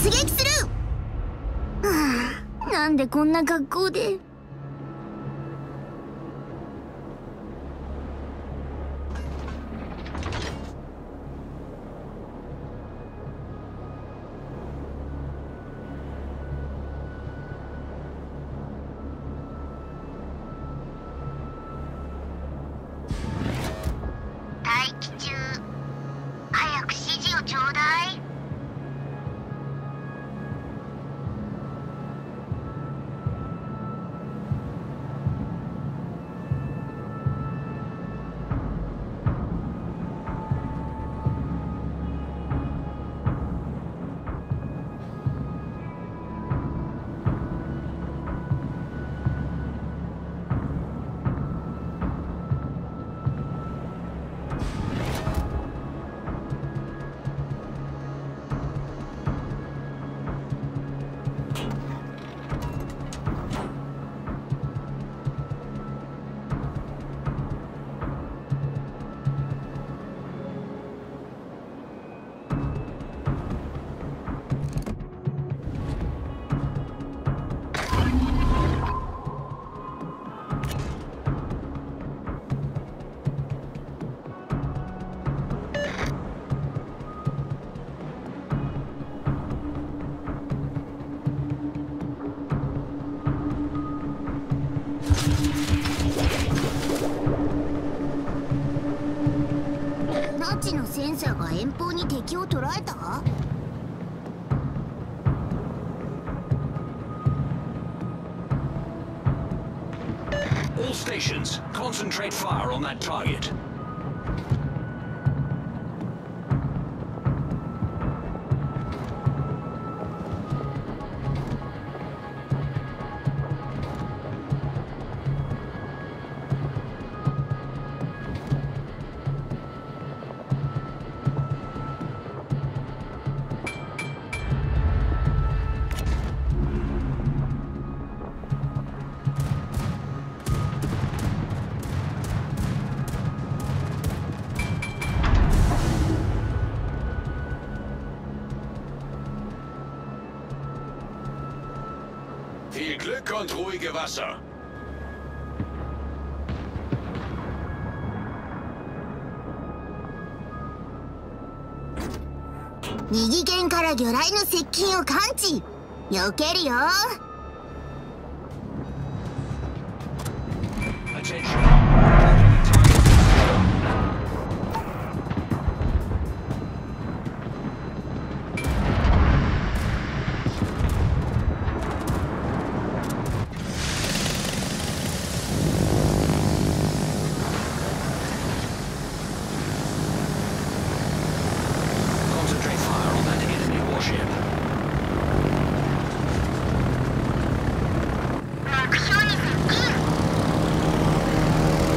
突撃する。なんでこんな格好で。 待機中。早く指示をちょうだい。 ナチのセンサーが遠方に敵を捉えた。 All stations, concentrate fire on that target. Viel Glück und ruhige Wasser. 右舷から魚雷の接近を感知。避けるよ。 Attention. Concentrate fire on that enemy warship. 目標に接近。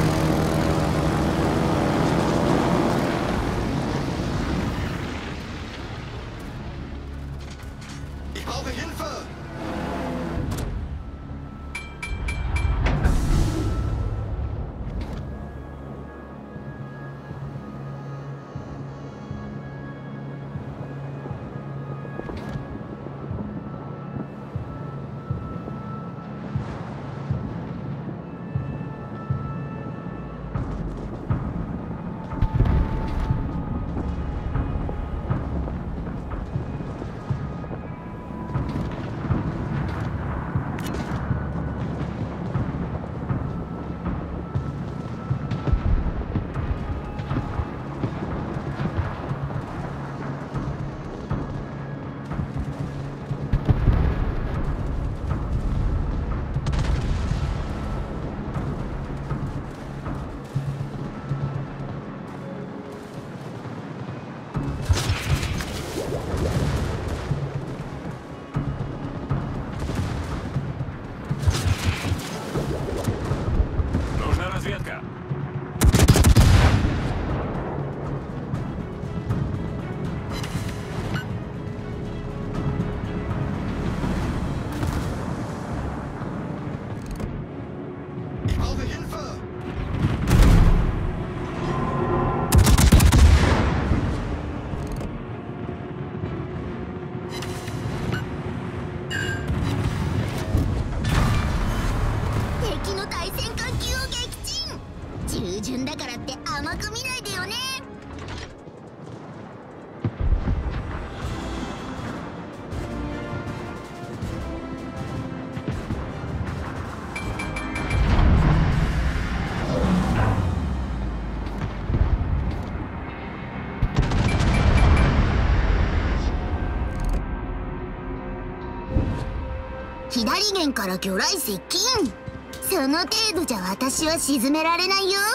雷源から魚雷接近。その程度じゃ私は沈められないよ。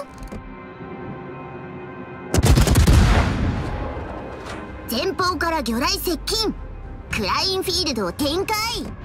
前方から魚雷接近。クラインフィールドを展開。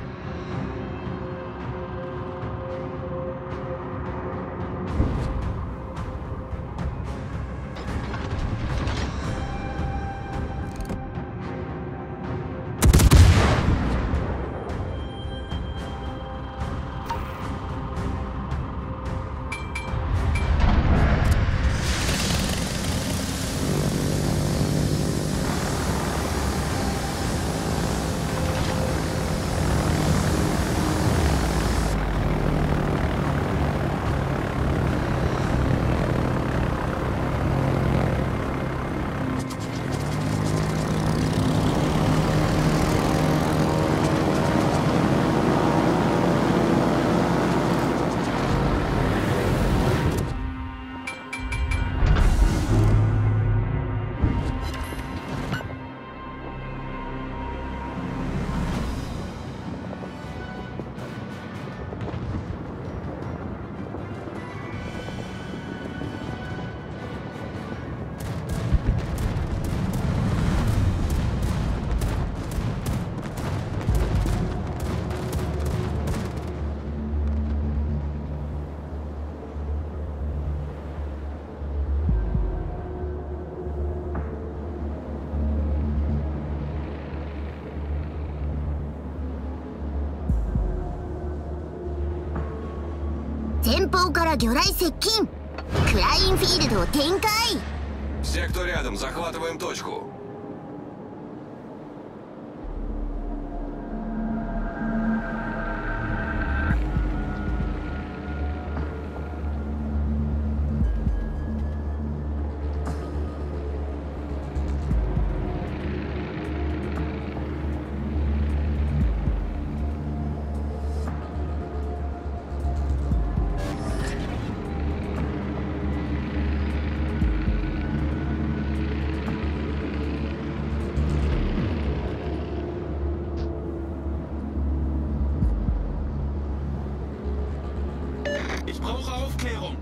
前方から魚雷接近。クラインフィールドを展開。 Все, кто рядом, захватываем точку. Ich brauche Aufklärung.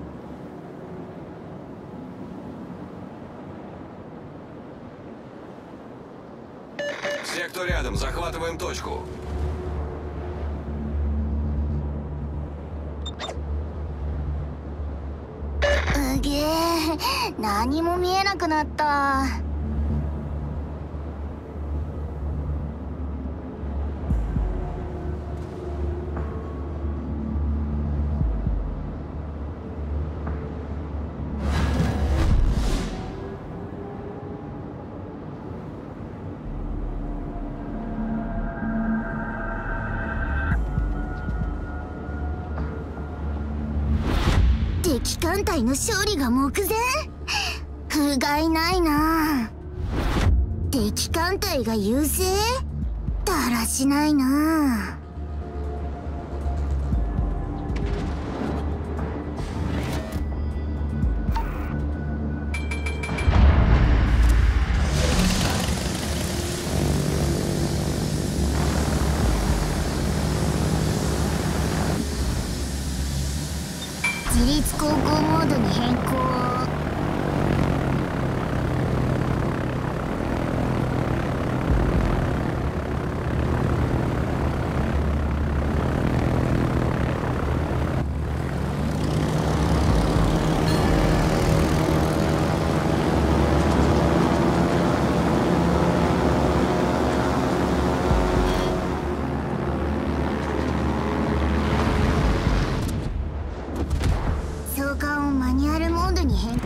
Все, кто рядом, захватываем точку. うげえ、何も見えなくなった。敵艦隊の勝利が目前。不甲斐ないな。敵艦隊が優勢？だらしないな。自立航行モードに変更。相関をマニュアルモードに変更。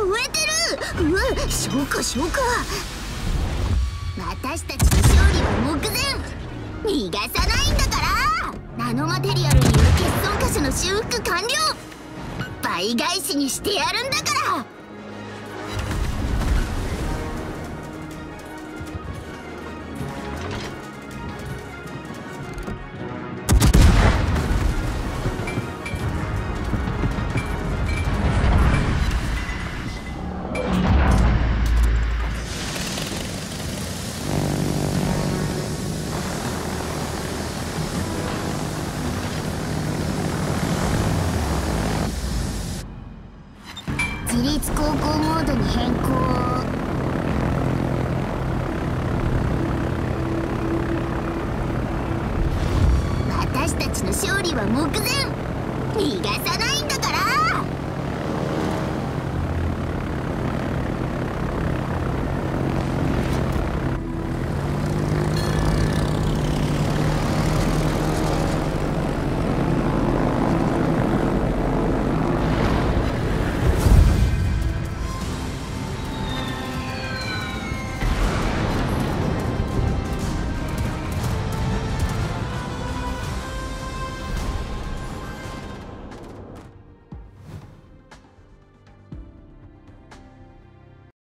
燃えてる。うわ、消火消火。私たちの勝利は目前。逃がさないんだから。ナノマテリアルによる欠損箇所の修復完了。倍返しにしてやるんだから。自立航行モードに変更。私たちの勝利は目前。逃がさない